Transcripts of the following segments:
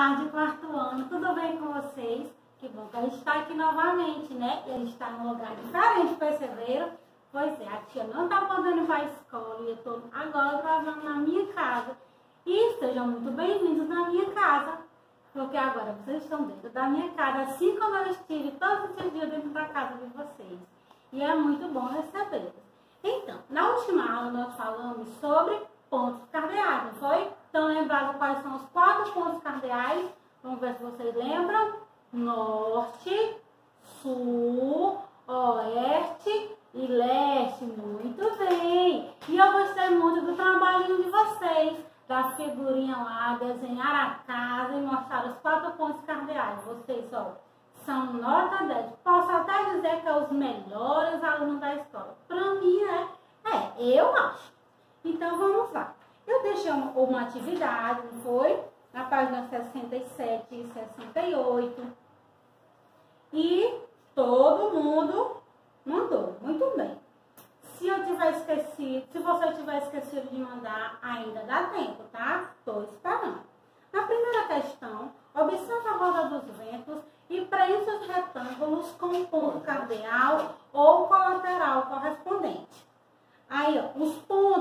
tarde, quarto ano, tudo bem com vocês? Que bom que a gente está aqui novamente, né? E a gente está num lugar diferente, perceberam? Pois é, a tia não está podendo ir para a escola e eu estou agora gravando na minha casa. E sejam muito bem-vindos na minha casa, porque agora vocês estão dentro da minha casa, assim como eu estive todos esses dias dentro da casa de vocês. E é muito bom recebê-los. Então, na última aula nós falamos sobre pontos cardeais, não foi? Estão lembrados quais são os 4 pontos cardeais? Vamos ver se vocês lembram. Norte, Sul, Oeste e Leste. Muito bem! E eu gostei muito do trabalhinho de vocês, da figurinha lá, desenhar a casa e mostrar os 4 pontos cardeais. Vocês, ó, são nota 10. Posso até dizer que é os melhores alunos da escola. Para mim, eu acho. Então, vamos lá. Eu deixei uma atividade, não foi? Na página 67 e 68. E todo mundo mandou. Muito bem. Se você tiver esquecido de mandar, ainda dá tempo, tá? Estou esperando. Na primeira questão, observe a roda dos ventos e preencha os retângulos com o ponto cardeal ou colateral correspondente. Aí, ó, os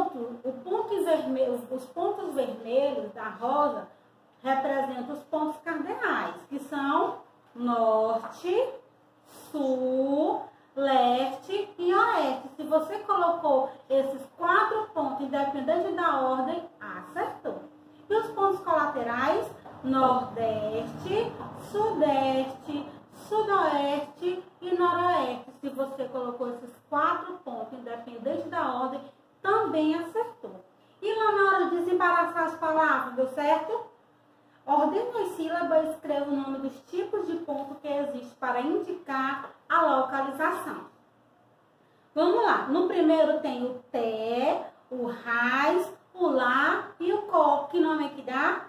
pontos vermelhos da rosa representam os pontos cardeais, que são Norte, Sul, Leste e Oeste. Se você colocou esses 4 pontos, independente da ordem, acertou. E os pontos colaterais, Nordeste, Sudeste, Sudoeste e Noroeste. Se você colocou esses 4 pontos, independente da ordem, também acertou. E lá na hora de desembaraçar as palavras, deu certo? Ordene as sílabas e escreva o nome dos tipos de ponto que existe para indicar a localização. Vamos lá. No primeiro tem o té, o raiz, o lá e o có. Que nome é que dá?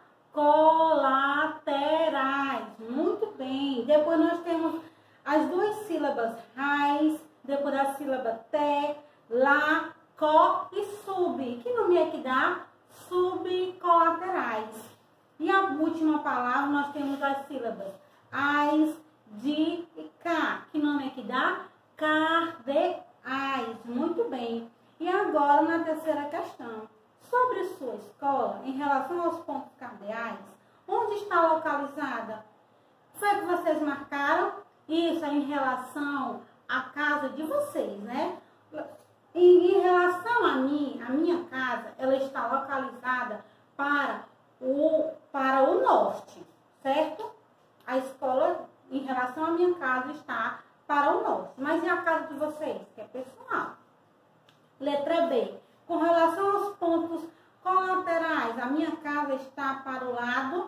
Colaterais. Muito bem. Depois nós temos as 2 sílabas raiz, depois da sílaba té, lá, có e sub. Que nome é que dá? Subcolaterais. E a última palavra nós temos as sílabas ais, de e cá. Que nome é que dá? Cardeais. Muito bem. E agora na terceira questão. Sobre sua escola, em relação aos pontos cardeais, onde está localizada? Foi que vocês marcaram? Isso é em relação à casa de vocês, né? Em relação a mim, a minha casa, ela está localizada para o norte, certo? A escola, em relação à minha casa, está para o norte. Mas e a casa de vocês, que é pessoal? Letra B. Com relação aos pontos colaterais, a minha casa está para o lado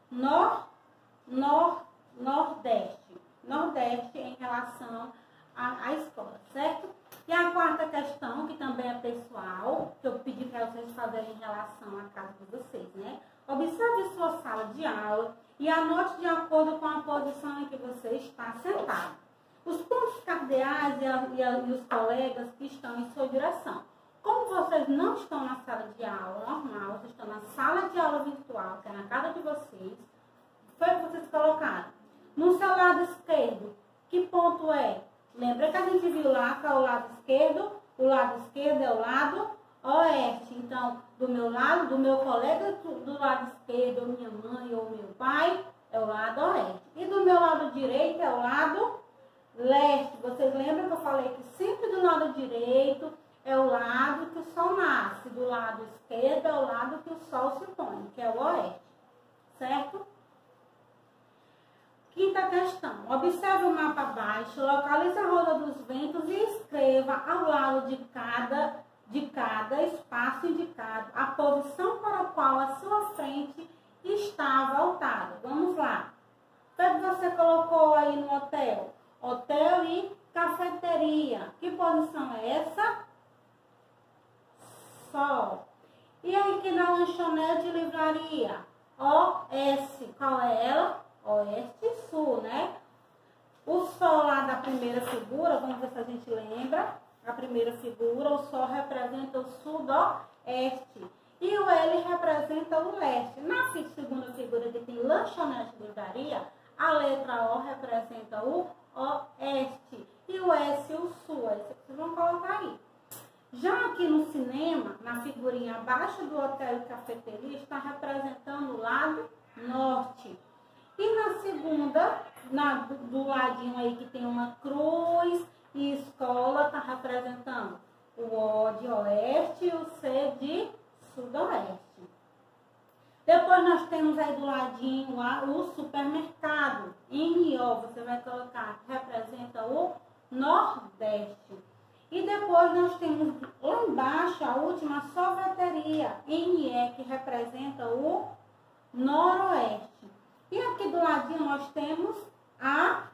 nordeste. Nordeste em relação à escola, certo? E a quarta questão, que também é pessoal, que eu pedi para vocês fazerem em relação à casa de vocês, né? Observe sua sala de aula e anote de acordo com a posição em que você está sentado os pontos cardeais e os colegas que estão em sua direção. Como vocês não estão na sala de aula normal, vocês estão na sala de aula virtual, que é na casa de vocês, foi o que vocês colocaram. No seu lado esquerdo, que ponto é? Lembra que a gente viu lá que é o lado esquerdo? O lado esquerdo é o lado oeste. Então, do meu lado, do meu colega do lado esquerdo, ou minha mãe ou meu pai, é o lado oeste. E do meu lado direito é o lado leste. Vocês lembram que eu falei que sempre do lado direito é o lado que o sol nasce, do lado esquerdo é o lado que o sol se põe, que é o oeste, certo? Quinta questão. Observe o mapa abaixo, localize a roda dos ventos e escreva ao lado de cada espaço indicado a posição para a qual a sua frente está voltada. Vamos lá. O que você colocou aí no hotel? Hotel e cafeteria. Que posição é essa? Sol. E aí que na lanchonete e livraria? OS. Qual é ela? Oeste e sul, né? O sol lá da primeira figura, vamos ver se a gente lembra. A primeira figura, o sol representa o sudoeste. E o L representa o leste. Na segunda figura que tem lanchonete livraria, a letra O representa o oeste e o S o sul. É isso que vocês vão colocar aí. Já aqui no cinema, na figurinha abaixo do hotel e cafeteria, está representando o lado norte. E na segunda, do ladinho aí que tem uma cruz e escola, está representando o O de oeste e o C de sudoeste. Depois nós temos aí do ladinho o supermercado. NO, você vai colocar, que representa o nordeste. E depois nós temos lá embaixo a última sorveteria, NE, que representa o noroeste. E aqui do ladinho nós temos a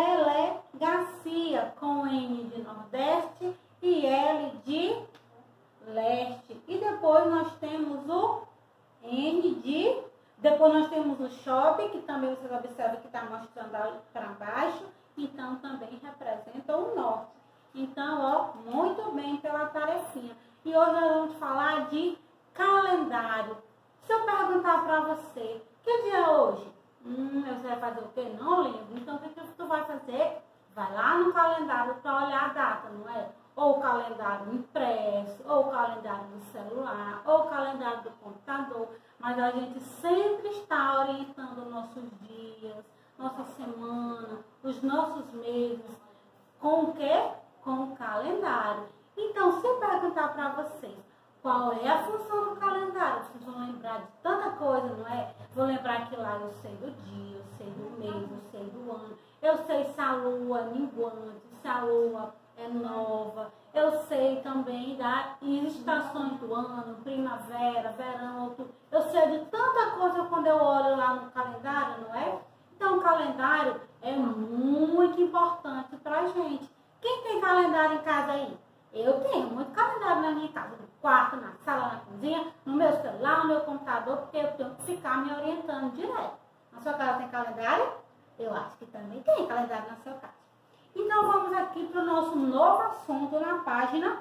delegacia, com N de nordeste e L de leste. E depois nós temos o N de... Depois nós temos o shopping, que também vocês observam que está mostrando ali para baixo. Então também representa o norte. Então, ó, muito bem pela tarefinha. E hoje nós vamos falar de calendário. Se eu perguntar para você, que dia é hoje? Você vai fazer o quê? Não lembro. Então, o que tu vai fazer? Vai lá no calendário para olhar a data, não é? Ou o calendário impresso, ou o calendário do celular, ou o calendário do computador. Mas a gente sempre está orientando nossos dias, nossa semana, os nossos meses. Com o quê? Com o calendário. Então, se eu perguntar para vocês qual é a função do calendário, vocês vão lembrar de tanta coisa, não é? Vou lembrar que lá eu sei do dia, eu sei do mês, eu sei do ano. Eu sei se a lua é minguante, se a lua é nova. Eu sei também das estações do ano, primavera, verão, outono. Eu sei de tanta coisa quando eu olho lá no calendário, não é? Então, o calendário é muito importante para a gente. Quem tem calendário em casa aí? Eu tenho muito calendário na minha casa, no quarto, na sala, na cozinha, no meu celular, no meu computador, porque eu tenho que ficar me orientando direto. Na sua casa tem calendário? Eu acho que também tem calendário na sua casa. Então vamos aqui para o nosso novo assunto na página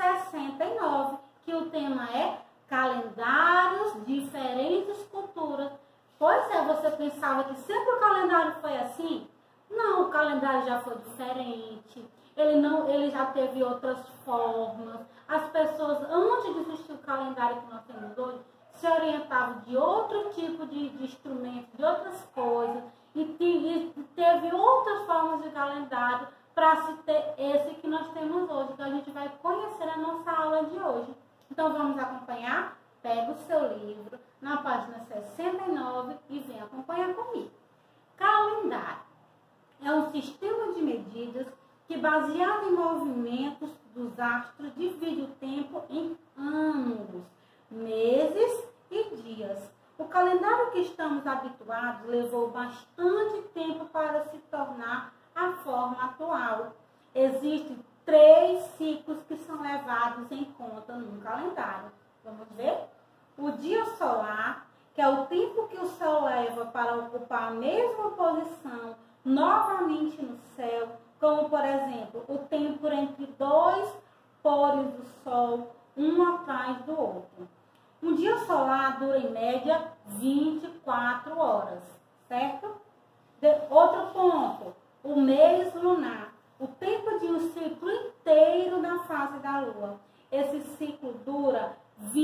69, que o tema é calendários diferentes culturas. Pois é, você pensava que sempre o calendário foi assim? Não, o calendário já foi diferente. Ele já teve outras formas. As pessoas, antes de existir o calendário que nós temos hoje, se orientavam de outro tipo de instrumento, de outras coisas. E teve outras formas de calendário para se ter esse que nós temos hoje, que a gente vai conhecer na nossa aula de hoje. Então vamos acompanhar? Pega o seu livro na página 69 e vem acompanhar comigo. Calendário é um sistema de medidas que, baseado em movimentos dos astros, divide o tempo em anos, meses e dias. O calendário que estamos habituados levou bastante tempo para se tornar a forma atual. Existem 3 ciclos que são levados em conta no calendário. Vamos ver? O dia solar, que é o tempo que o Sol leva para ocupar a mesma posição novamente no céu, como, por exemplo, o tempo entre 2 pores do Sol, um atrás do outro. Um dia solar dura, em média, 24 horas, certo? Outro ponto, o mês lunar, o tempo de um ciclo inteiro na fase da Lua. Esse ciclo dura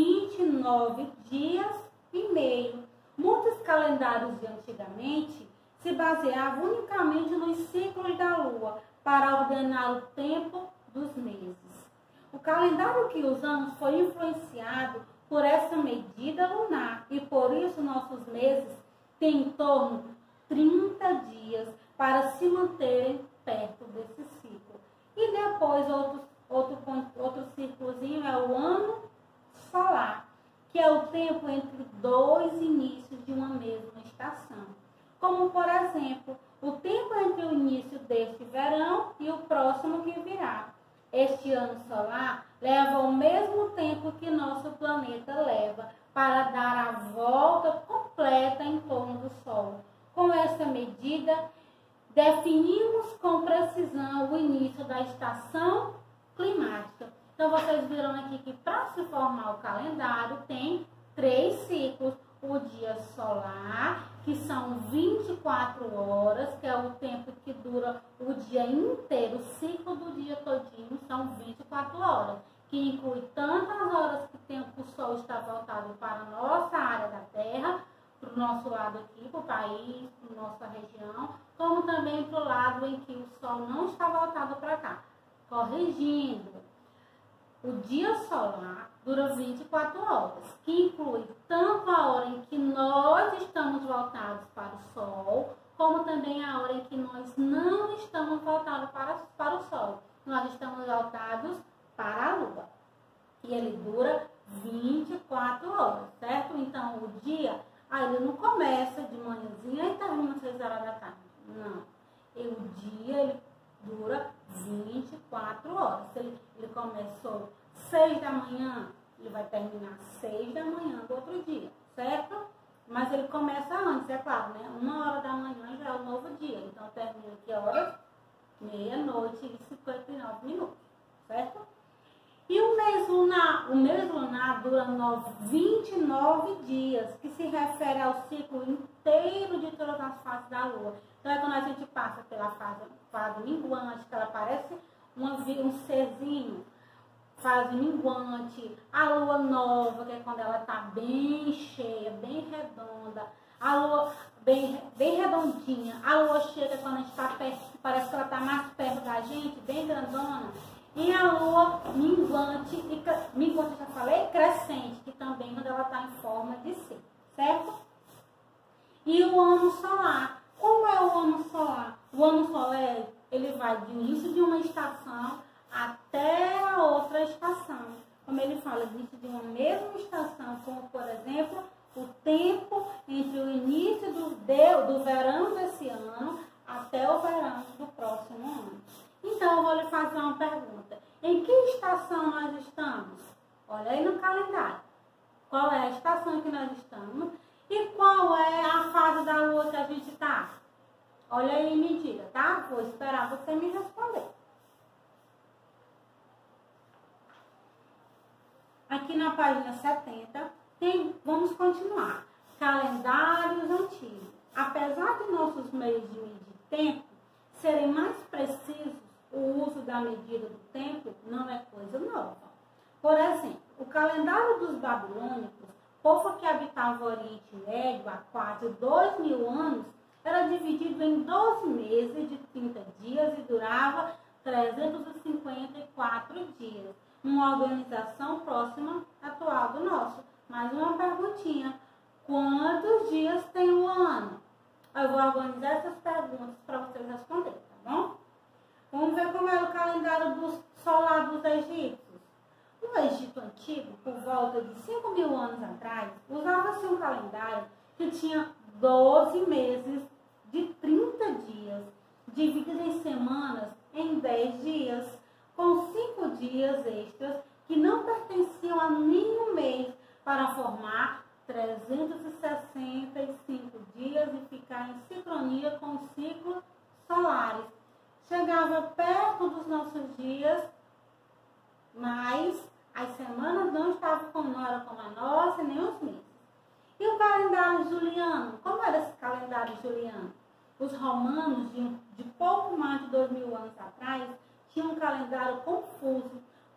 29 dias e meio. Muitos calendários de antigamente se baseavam unicamente nos ciclos da Lua para ordenar o tempo dos meses. O calendário que usamos foi influenciado por essa medida lunar e por isso nossos meses têm em torno de 30 dias para se manterem perto desse ciclo. E depois outro círculozinho é o ano solar, que é o tempo entre 2 inícios de uma mesma estação. Como, por exemplo, o tempo entre o início deste verão e o próximo que virá. Este ano solar leva o mesmo tempo que nosso planeta leva para dar a volta completa em torno do Sol. Com essa medida, definimos com precisão o início da estação climática. Então, vocês viram aqui que para se formar o calendário tem 3 ciclos. O dia solar, que são 24 horas, que é o tempo que dura o dia inteiro, o ciclo do dia todinho são 24 horas, que inclui tanto as horas que o Sol está voltado para a nossa área da Terra, para o nosso lado aqui, para o país, para a nossa região, como também para o lado em que o Sol não está voltado para cá. Corrigindo, o dia solar dura 24 horas, que inclui tanto a hora em que nós estamos voltados para o Sol, como também a hora em que nós não estamos voltados para o Sol. Nós estamos voltados para a Lua. E ele dura 24 horas, certo? Então, o dia, ele não começa de manhãzinha e termina às 6 horas da tarde. Não. O dia, ele dura 24 horas. Ele começou 6 da manhã, ele vai terminar 6 da manhã do outro dia, certo? Mas ele começa antes, é claro, né? 1 hora da manhã já é o novo dia. Então, termina que horas? Meia-noite e 59 minutos, certo? E o mês lunar dura 29 dias, que se refere ao ciclo inteiro de todas as fases da Lua. Então, é quando a gente passa pela fase minguante, que ela parece um serzinho, fase minguante, a Lua nova, que é quando ela está bem cheia, bem redonda, a Lua bem redondinha, a Lua cheia quando a gente está perto, parece que ela está mais perto da gente, bem grandona. E a Lua minguante, minguante já falei, crescente, que também quando ela está em forma de C, certo? E o ano solar. Como é o ano solar? O ano solar, ele vai do início de uma estação até a outra estação. Como ele fala, existe de uma mesma estação, como por exemplo, o tempo entre o início do verão desse ano até o verão do próximo ano. Então, eu vou lhe fazer uma pergunta. Em que estação nós estamos? Olha aí no calendário. Qual é a estação que nós estamos? E qual é a fase da Lua que a gente está? Olha aí e me diga, tá? Vou esperar você me responder. Aqui na página 70, vamos continuar. Calendários antigos. Apesar de nossos meios de medir tempo serem mais precisos, o uso da medida do tempo não é coisa nova. Por exemplo, o calendário dos babilônicos, povo que habitava o Oriente Médio há quase 2.000 anos, era dividido em 12 meses de 30 dias e durava 354 dias, uma organização próxima atual do nosso. Mais uma perguntinha: quantos dias tem o ano? Eu vou organizar essas perguntas para vocês responderem, tá bom? Vamos ver como era o calendário solar dos egípcios. No Egito Antigo, por volta de 5.000 anos atrás, usava-se um calendário que tinha 12 meses de 30 dias, dividido em semanas em 10 dias, com 5 dias extras que não pertenciam a nenhum mês, para formar 365 dias e ficar em sincronia com os ciclos solares. Chegava perto dos nossos dias, mas as semanas não eram como a nossa, nem os meses. E o calendário juliano? Como era esse calendário juliano? Os romanos, de pouco mais de 2.000 anos atrás, tinham um calendário confuso,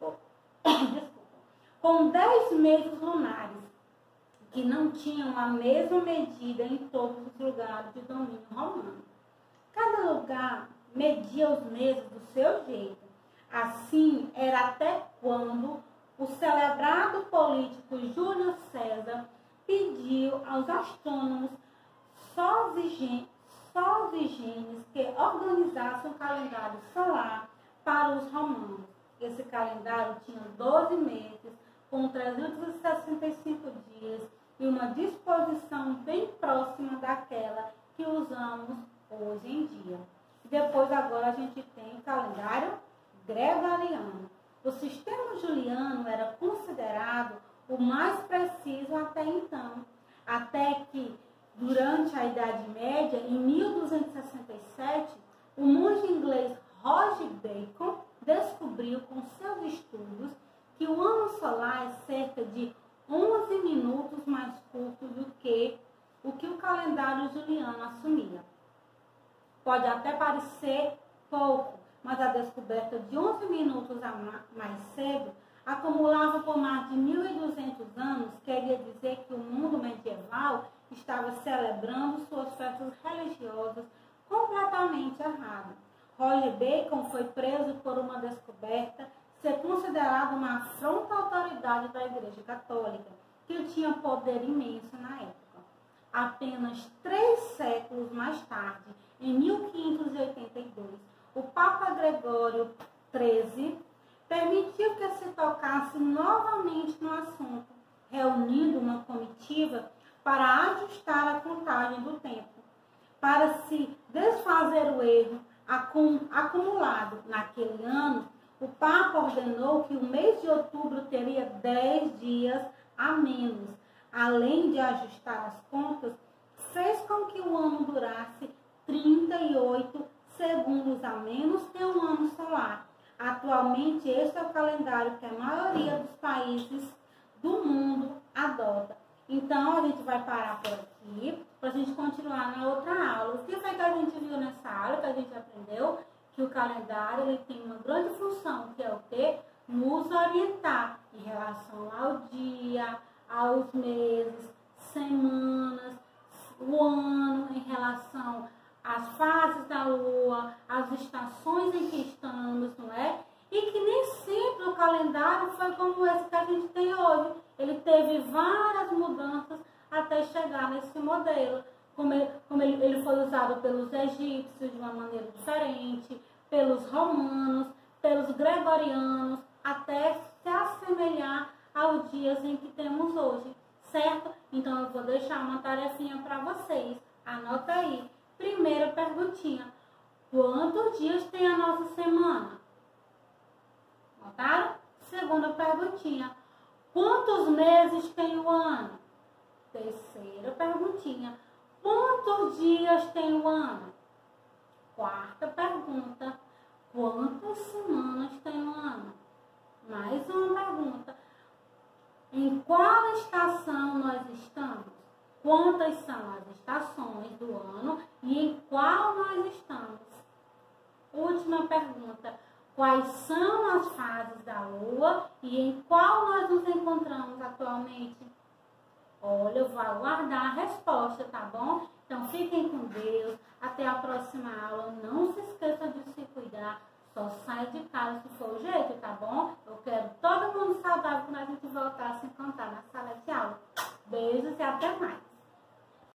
com 10 meses lunares, que não tinham a mesma medida em todos os lugares de domínio romano. Cada lugar media os meses do seu jeito. Assim era até quando o celebrado político Júlio César pediu aos astrônomos Sosigenes que organizassem um calendário solar para os romanos. Esse calendário tinha 12 meses, com 365 dias e uma disposição bem próxima daquela que usamos hoje em dia. Depois, agora, a gente tem o calendário gregoriano. O sistema juliano era considerado o mais preciso até então, até que, durante a Idade Média, em 1267, o monge inglês Roger Bacon descobriu com seus estudos que o ano solar é cerca de 11 minutos mais curto do que o calendário humano assumia. Pode até parecer pouco, mas a descoberta de 11 minutos a mais cedo acumulava por mais de 1.200 anos, queria dizer que o mundo medieval estava celebrando suas festas religiosas completamente errado. Roger Bacon foi preso por uma descoberta ser considerado uma afronta à autoridade da Igreja Católica, que tinha poder imenso na época. Apenas 3 séculos mais tarde, em 1582, o Papa Gregório XIII permitiu que se tocasse novamente no assunto, reunindo uma comitiva para ajustar a contagem do tempo. Para se desfazer o erro acumulado naquele ano, o Papa ordenou que o mês de outubro teria 10 dias a menos. Além de ajustar as contas, fez com que o ano durasse 38 segundos a menos que um ano solar. Atualmente, este é o calendário que a maioria dos países do mundo adota. Então, a gente vai parar por aqui, para a gente continuar na outra aula. O que foi que a gente viu nessa aula, que a gente aprendeu? Que o calendário ele tem uma grande função, que é o quê? Nos orientar em relação ao dia, aos meses, semanas, o ano, em relação às fases da lua, às estações em que estamos, não é? E que nem sempre o calendário foi como esse que a gente tem hoje. Ele teve várias mudanças até chegar nesse modelo. Como ele foi usado pelos egípcios de uma maneira diferente, pelos romanos, pelos gregorianos, até se assemelhar aos dias em que temos hoje, certo? Então, eu vou deixar uma tarefinha para vocês. Anota aí. Primeira perguntinha. Quantos dias tem a nossa semana? Notaram? Segunda perguntinha. Quantos meses tem o ano? Terceira perguntinha. Quantos dias tem o ano? Quarta pergunta. Quantas semanas tem o ano? Mais uma pergunta. Em qual estação nós estamos? Quantas são as estações do ano e em qual nós estamos? Última pergunta. Quais são as fases da Lua e em qual nós nos encontramos atualmente? Olha, eu vou aguardar a resposta, tá bom? Então, fiquem com Deus. Até a próxima aula. Não se esqueça de se cuidar. Só sai de casa se for o jeito, tá bom? Eu quero todo mundo saudável quando a gente voltar a se encontrar na sala de aula. Beijos e até mais.